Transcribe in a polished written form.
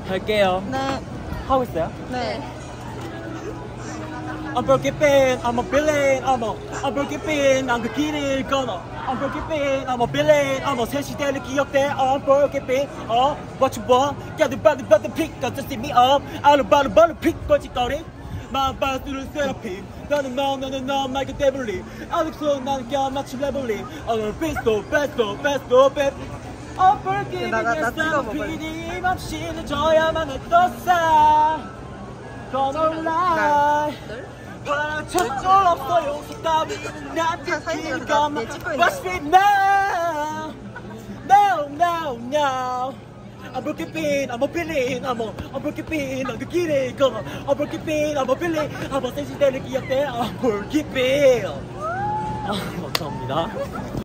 할게요. 네. 하고 있어요? 네. unforgiven, I'm a villain, unforgiven, 난 그 길을 건너. unforgiven, I'm a villain, 새 시대를 기억돼. unforgiven, what you want? gather by the pick, just see me up. out of pick, 거짓거리. 마음 빠스를 세라피. 나는 너, 마이크 데블리. 아직도 나는 껴맞춘 레벨리. besto, unforgiven, yes, 피디 없이 늦어야만 했었어. Gonna lie. 저쪽 없어요. 따위는 나한테 기가 Watch me now. No. unforgiven, I'm a villain, unforgiven, 난 그 길을 걸어. unforgiven, I'm a villain, 새 시대를 기억돼. unforgiven. 감사합니다.